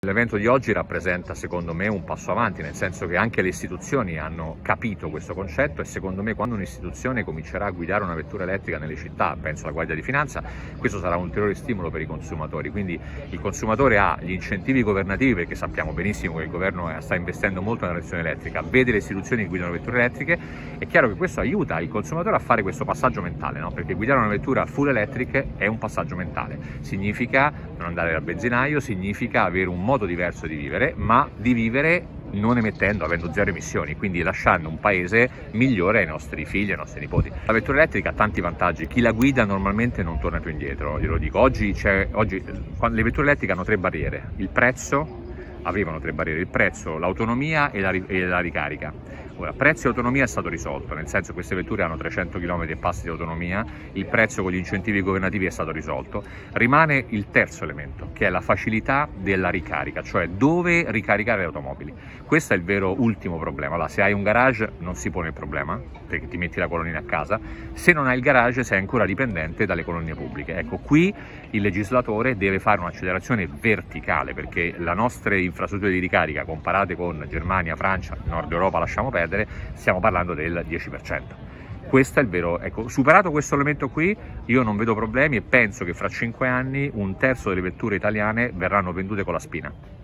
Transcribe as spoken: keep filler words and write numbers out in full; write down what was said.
L'evento di oggi rappresenta secondo me un passo avanti, nel senso che anche le istituzioni hanno capito questo concetto e secondo me quando un'istituzione comincerà a guidare una vettura elettrica nelle città, penso alla Guardia di Finanza, questo sarà un ulteriore stimolo per i consumatori, quindi il consumatore ha gli incentivi governativi, perché sappiamo benissimo che il governo sta investendo molto nella direzione elettrica, vede le istituzioni che guidano vetture elettriche, è chiaro che questo aiuta il consumatore a fare questo passaggio mentale, no? Perché guidare una vettura full electric è un passaggio mentale, significa non andare al benzinaio, significa avere un modo diverso di vivere, ma di vivere non emettendo, avendo zero emissioni, quindi lasciando un paese migliore ai nostri figli e ai nostri nipoti. La vettura elettrica ha tanti vantaggi, chi la guida normalmente non torna più indietro, glielo dico. Oggi, c'è, oggi le vetture elettriche hanno tre barriere: il prezzo, avevano tre barriere, il prezzo, l'autonomia e la, e la ricarica. Ora, prezzo e autonomia è stato risolto, nel senso che queste vetture hanno trecento chilometri e passi di autonomia, il prezzo con gli incentivi governativi è stato risolto. Rimane il terzo elemento, che è la facilità della ricarica, cioè dove ricaricare le automobili. Questo è il vero ultimo problema. Allora, se hai un garage non si pone il problema, perché ti metti la colonnina a casa. Se non hai il garage sei ancora dipendente dalle colonnine pubbliche. Ecco, qui il legislatore deve fare un'accelerazione verticale, perché le nostre infrastrutture di ricarica comparate con Germania, Francia, Nord Europa lasciamo perdere, stiamo parlando del dieci per cento. Questo è il vero, ecco, superato questo elemento qui io non vedo problemi e penso che fra cinque anni un terzo delle vetture italiane verranno vendute con la spina.